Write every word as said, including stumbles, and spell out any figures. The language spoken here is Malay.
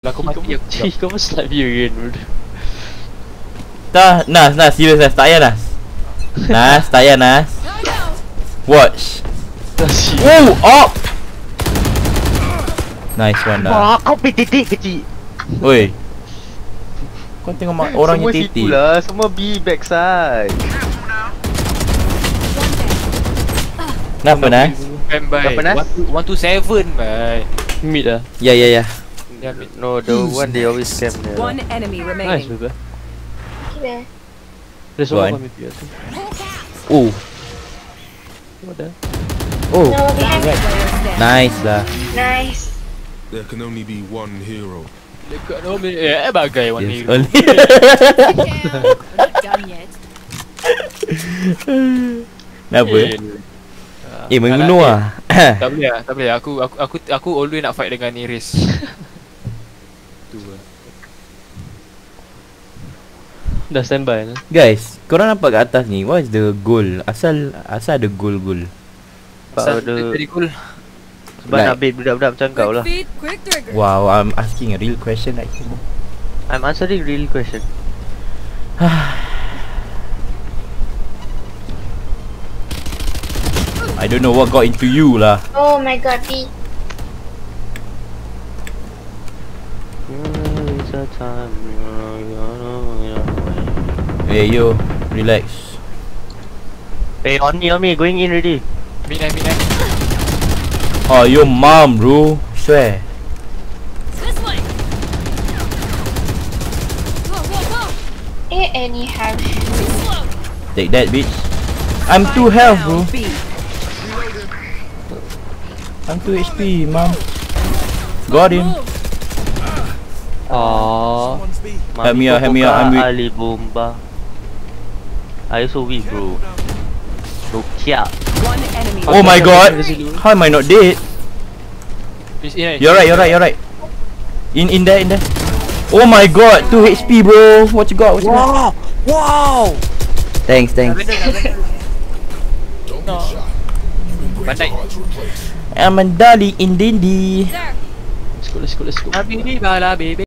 Lah kau mati aku Cik, kau pun slap you again, bro. Dah, Nas, Nas, serius Nas, tak payah Nas. Nas, tak payah Nas. Watch. Oh, up. Nice one dah. Wah, kau titik kecil. Oi. Kau tengok mak orang yang titik. Semua situ lah, semua B backside. Kenapa Nas? Spam by Apa, Nas? one two seven by. Mid lah. Ya, ya, ya. Yeah, mid. No, the one they always scam there. One enemy Nice, remaining. bro. There. There's Go one on. more mid, I think. Oh. What the? Oh. No, behind me. Nice lah. Nice. There can only be one hero. Dekat no mid. Eh, bagai one Yes, hero. only. Not done yet. Kenapa? Eh, Eh, mengunuh ah. Tak boleh lah, tak boleh. Aku aku aku aku always nak fight dengan Iris. Tu lah. Dah standby lah. Guys, korang nampak kat atas ni, what is the goal? Asal asal ada goal-goal. Pasal Pada dia very cool. sebab Like- nak bait budak-budak macam kau lah. Quick feet, quick trigger. Wow, I'm asking a real question right here. I'm answering real question. I don't know what got into you lah. Oh my god, B. Hey yo, relax. Hey, on me, on me, going in already. Midnight, midnight. Oh, your mom, bro. Swear. This way. Whoa, whoa, whoa. Eh, anyhow. Slow. Take that, bitch. I'm two health, bro. B. I'm two H P, mom. Got him. Aww. Help me out, help me out, I'm weak. Ali bomba. I also weak, bro. Nokia. One enemy. Oh my god. How am I not dead? He's in. You're right, you're right, you're right. In in there, in there. Oh my god, two H P, bro. What you got? What you got? Wow! Thanks, thanks. No. Bandai. I'm a dolly in Dindi. There. Let's go, let's go, let's go. Habibi bala baby.